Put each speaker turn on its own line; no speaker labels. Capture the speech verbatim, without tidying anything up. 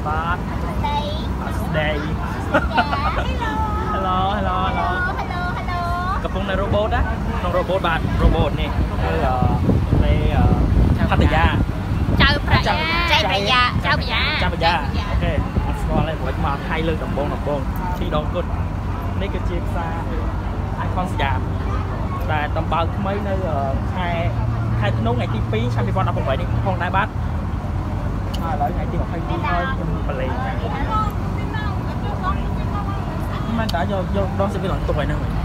បាទ Day Hello Hello Hello Hello កំពុងនៅ robot ណាក្នុង robot បាទ robot នេះគឺនៅផាត់យាចៅប្រាយាចៅប្រាយាចៅប្រាយាចៅប្រាយាអូខេអត់ស្គាល់ទេព្រោះមកថៃលើកដំបងដំបងឈីដងគុតនេះគឺជាផ្សារអៃខុនសយ៉ាមដែលតំបើកថ្មីនៅខែខែធ្នូថ្ងៃទីពីរឆ្នាំពីរពាន់ដប់ប្រាំនេះផងដែរបាទហើយឥឡូវថ្ងៃទីยี่สิบហើយខ្ញុំបលេងមិនតែយកយកដងស៊ីវិលអត់ទុកហើយហ្នឹង